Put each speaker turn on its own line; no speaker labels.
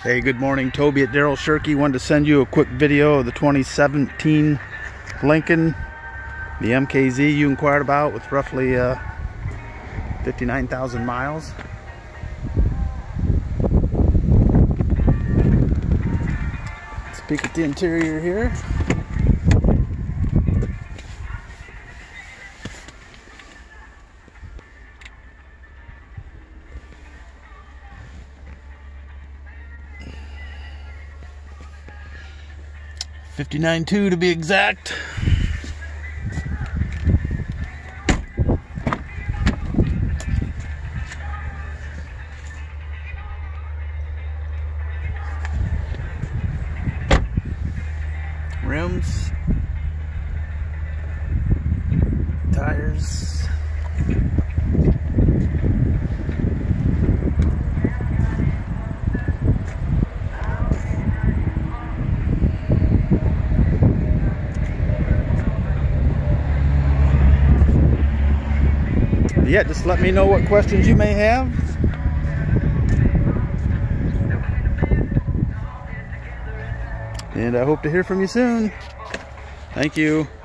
Hey, good morning. Toby at Daryl Shirky. Wanted to send you a quick video of the 2017 Lincoln, the MKZ you inquired about, with roughly 59,000 miles. Let's peek at the interior here. $59,200 to be exact. Rims, tires, yeah, just let me know what questions you may have. And I hope to hear from you soon. Thank you.